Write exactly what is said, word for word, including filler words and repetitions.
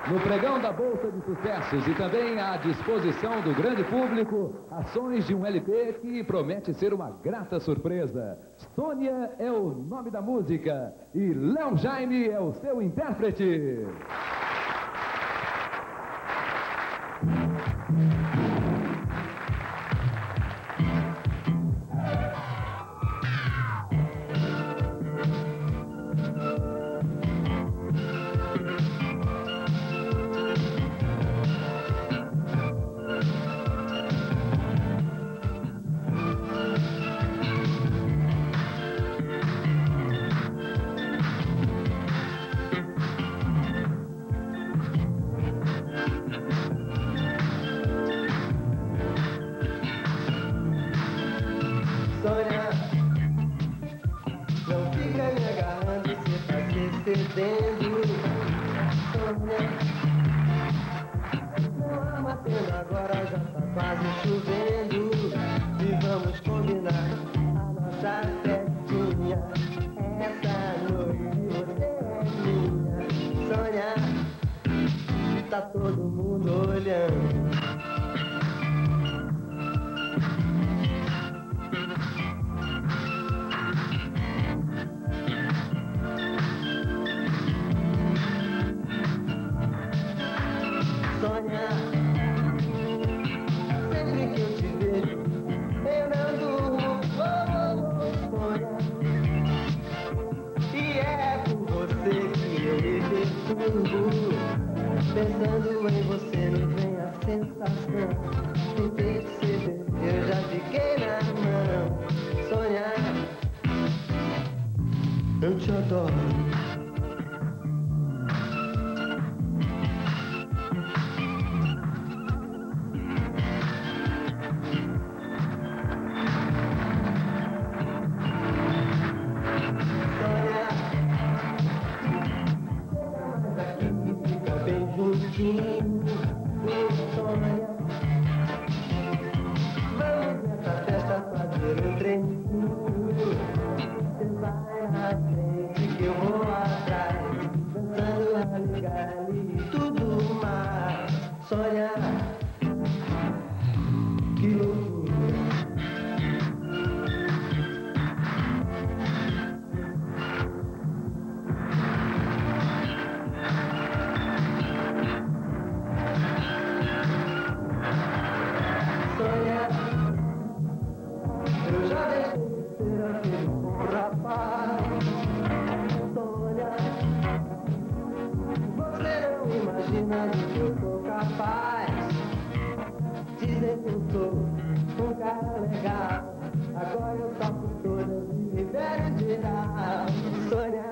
No pregão da Bolsa de Sucessos e também à disposição do grande público, ações de um L P que promete ser uma grata surpresa. Sônia é o nome da música e Léo Jaime é o seu intérprete. Sônia, não fica me agarrando, você tá se perdendo. Sônia, não amatendo agora, já tá quase chovendo. E vamos combinar a nossa festinha. Essa noite você é minha. Sônia, tá todo mundo olhando. Sônia, sempre que eu te vejo, eu não durmo. Oh, oh, Sônia, e é por você que eu me perturbo. Pensando em você me vem a sensação. Tentei perceber, eu já fiquei na mão. Sônia, eu te adoro. Sônia, vamos nessa festa fazer um treininho. Você vai na frente que eu vou atrás, dançando a ligar e tudo mais. Sônia, que loucura. Eu já deixei de ser aquele bom rapaz. Sônia, você não imagina do que eu sou capaz. Dizer que eu sou um cara legal, agora eu topo todas e libero geral. Sônia,